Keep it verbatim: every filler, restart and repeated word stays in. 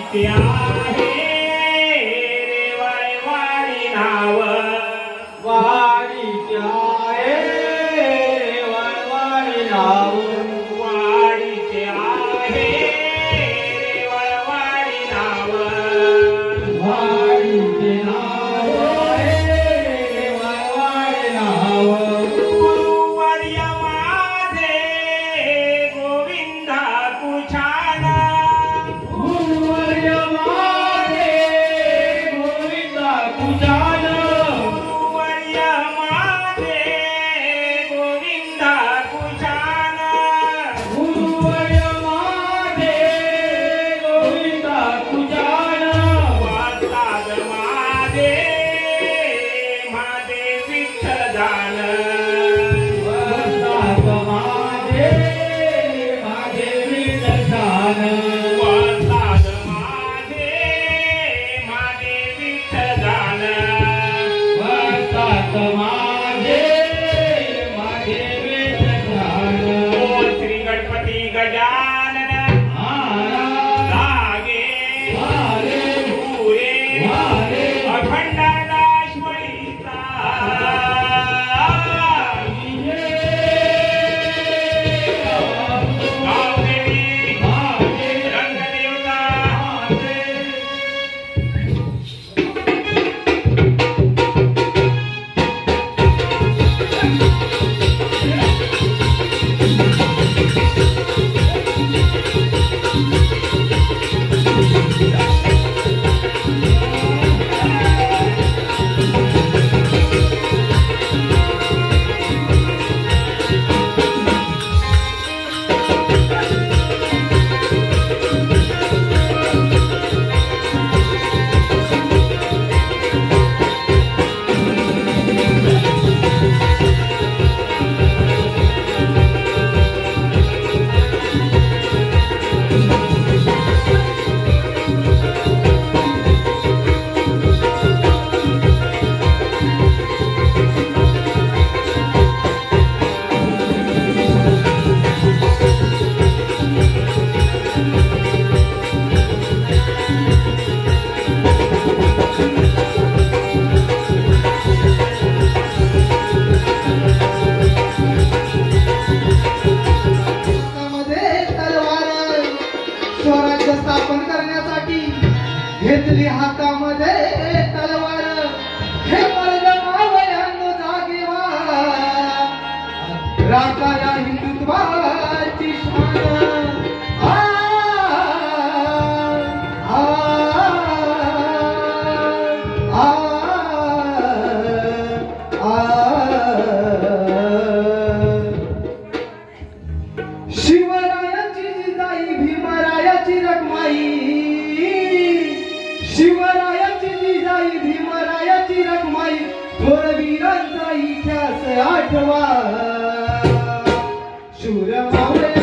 वाडीचे आहे रे वळवाडी नाव वाडीचे आहे रे वळवाडी नाव वाडीचे आहे रे वळवाडी नाव वाडीचे नाव आहे रे वळवाडी नाव गुरुवर्य माझे गोविंदा कुछान गुरुवर्य माझे गोविंदा कुशाल गुरुवर्य माझे गोविंदा कुछान गुरुवर्य माझे गोविंदा कुशाल वाचाद माझे माझे विठ्ठल दान वसतात माझे माझे विठ्ठल वाचाद माझे माझे विठ्ठल दान वसतात माझे माझे विठ्ठल ओ श्री गणपती गजानन लागे पुरे अखंड दाश्वरीचा गावदेवी रंगदेवता हातामध्ये तलवार स्वराज्य स्थापन करण्यासाठी घेतली हातामध्ये तलवार हे वर्ग मावळ्यांनो जागे व्हा राजा या हिंदुत्वाची शान आ, आ, आ, आ, शिवरायाची जिजाई भीमरायाची रखमाई शिवरायाची जिजाई भीमरायाची रखमाई थोरवीरांचा इतिहास आठवा शूर मावळे